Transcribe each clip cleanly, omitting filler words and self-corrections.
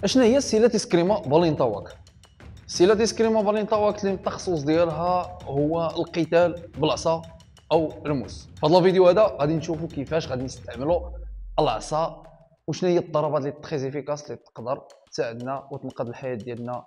اشنا هي السيلات اسكريما بالينطاواك؟ السيلات اسكريما بالينطاواك اللي التخصص ديالها هو القتال بالعصا او الموس. في هذا الفيديو هذا غادي نشوفوا كيفاش غادي نستعملوا العصا وشنو هي الضربات اللي تري افيكاس اللي تقدر تساعدنا وتنقذ الحياه ديالنا.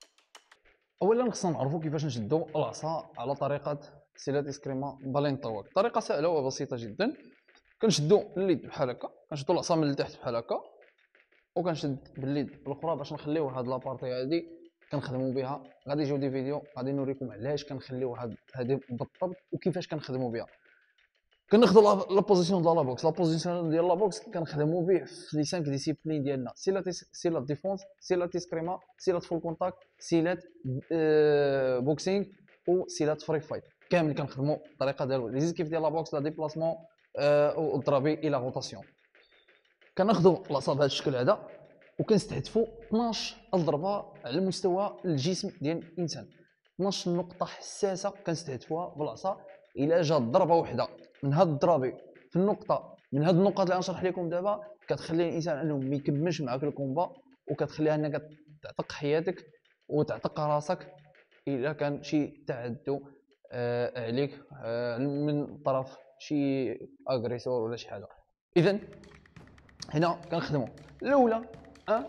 اولا خصنا نعرفوا كيفاش نشدوا العصا على طريقه سيلات اسكريما بالينطاواك. طريقه سهله وبسيطه جدا. كنشدوا اليد بحال هكا، كنشدوا العصا من التحت بحال هكا، وكنشد باليد الاخرى باش نخليو هاد لابارتي هادي كنخدموا بها. غادي يجيو دي فيديو غادي نوريكم علاش كنخليو هادي بالضبط وكيفاش كنخدموا بها. كناخذوا لا بوزيسيون ديال لا بوكس. لا بوزيسيون ديال لا بوكس كنخدموا به في لي 5 ديسيبلين ديالنا: سيلات ديفونس، سيلات اسكريما، سيلات فول كونتاكت، سيلات بوكسينغ، وسيلات فري فايت. كامل كنخدموا الطريقه ديال لي زيكيف ديال لا بوكس، لا ديبلاسمون والضربي الى روتاسيون. كناخذوا العصا بهذا الشكل هذا وكنستهدفوا 12 ضربه على مستوى الجسم ديال الانسان. 12 نقطه حساسه كنستهدفوها بالعصا. الا جات ضربه واحده من هاد الضربي في النقطه من هاد النقط اللي غنشرح لكم دابا كتخلي الانسان انه ما يكملش معاك الكومبا، وكتخليها انك تعتق حياتك وتعتق راسك الا كان شي تعدو عليك من طرف شي اغريسور ولا شي حاجه. اذا هنا كنخدموا الاولى 1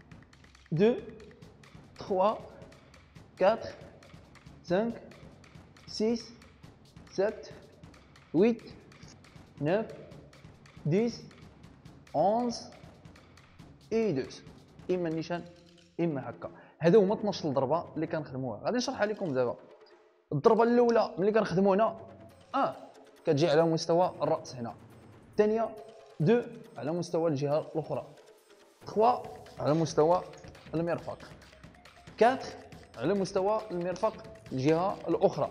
2 3 4 5 6 7 8 9 10 11 اي 12. اما النيشان اما هكا. هادو هما 12 ضربه اللي كنخدموها. غادي نشرحها لكم دابا. الضربه الاولى ملي كنخدموا هنا كتجي على مستوى الراس هنا. الثانيه 2 على مستوى الجهه الاخرى. 3 على مستوى المرفق. 4 على مستوى المرفق الجهه الاخرى.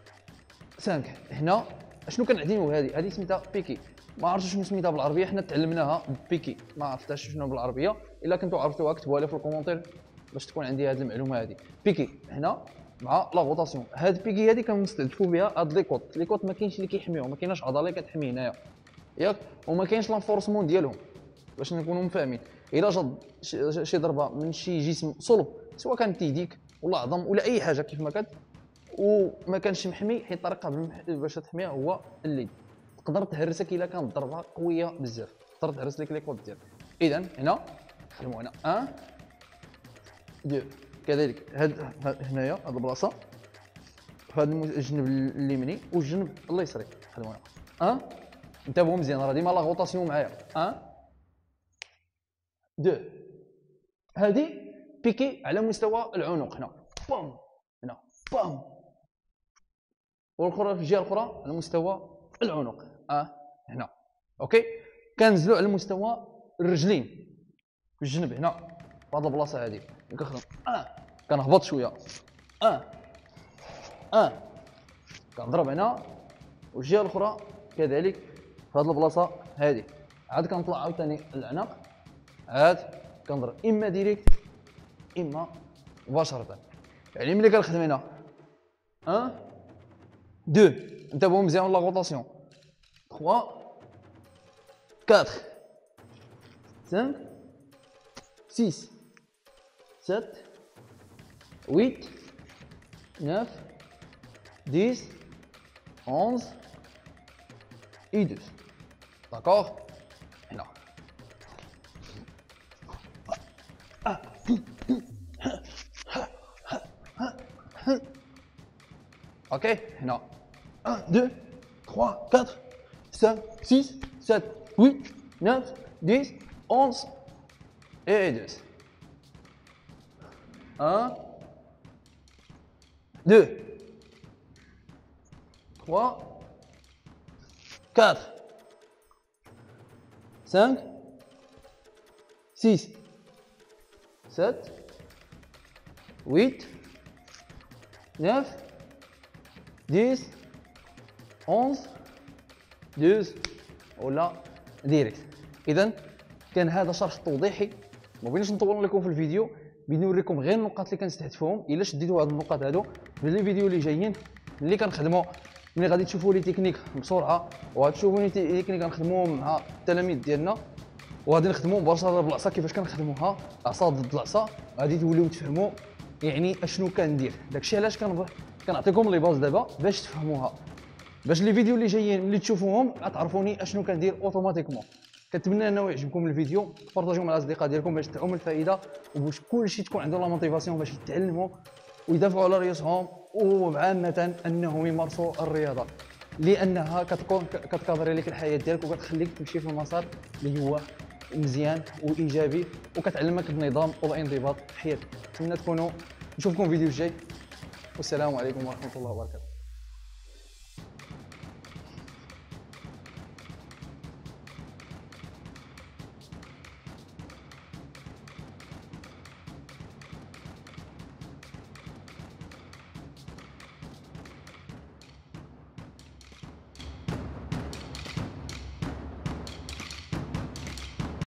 5 هنا. شنو كنعدينوا هذه سميتها بيكي. ما عرفتش شنو سميتها بالعربيه، حنا تعلمناها بيكي، ما عرفتش شنو بالعربيه. الا كنتو عرفتوها كتبوها لي في الكومونتير باش تكون عندي هذه المعلومه. هذه بيكي هنا مع لا روتاسيون. هاد بيكي هذه كنستهدفوا بها هاد لي كوت ما كاينش اللي كيحميهم، ما كايناش عضله كتحمي هنايا ياك، وما كاينش لانفورسمون ديالهم باش نكونوا مفاهمين. الا جات شي ضربه من شي جسم صلب، سواء كانت يديك ولا عظم ولا اي حاجه كيف ما كانت، وما كانش محمي، حيت الطريقه باش تحميها هو الليد. تقدر تهرسك الا كانت ضربه قويه بزاف، تقدر تهرس لك لي كود ديالك. اذا هنا خدموا هنا 1 2. كذلك هنايا هاد البلاصه في هذا الجنب اليمني والجنب اليسري خدموا هنا 1. انتبهوا مزيان، راه ديما لا روتاسيون معايا. 1 2. هذه بيكي على مستوى العنق هنا، بام هنا بام، والاخرى في الجهه الاخرى على مستوى العنق هنا. اوكي. كنزلوا على مستوى الرجلين في الجنب هنا في هذه البلاصه هذه. كنخدم كنهبط شويه كنضرب هنا، والجهه الاخرى كذلك في هذه البلاصه هذه. عاد كنطلع عاوتاني العنق، عاد كنضرب اما ديريكت اما مباشره. يعني ملي كنخدم هنا 1 2. انتبهوا مزيان لا روتاسيون. 3 4 5 6 7 8 9 10 11 et 12. D'accord. هنا اوكي. هنا 1 2 3 4 5 6 7 8 9 10 11 et 12. 1 2 3 4 5 6 7 8 9 10 11 12 ولا ديريكت. اذا كان هذا شرح توضيحي، ما بغيناش نطول لكم في الفيديو، بغيت نوريكم غير النقاط اللي كنستهدفوهم. الا شديتوا هاد النقاط هادو في لي فيديو اللي جايين اللي كنخدموا، ملي غادي تشوفوا لي تكنيك بسرعه وغتشوفوا لي تكنيك كنخدموهم مع التلاميذ ديالنا، وغادي نخدموا مباشره بالعصا. كيفاش كنخدموها عصا ضد العصا، غادي توليو تفهموا يعني اشنو كندير. داكشي علاش كنعطيكم لي باز دابا باش تفهموها، باش لي فيديو اللي جايين اللي تشوفوهم غتعرفوني اشنو كندير اوتوماتيكمون. كنتمنى انه يعجبكم الفيديو، تبارطاجيو مع الاصدقاء ديالكم باش تعم الفائده وباش كلشي تكون عنده لا موتيفاسيون باش يتعلموا ويدافعوا على ريوسهم، وعامه انهم يمارسوا الرياضه لانها كتكادري لك الحياه ديالك وكتخليك تمشي في المسار اللي هو مزيان وايجابي، وكتعلمك النظام والانضباط في حياتك. نتمنى نشوفكم فيديو جاي، والسلام عليكم ورحمه الله وبركاته.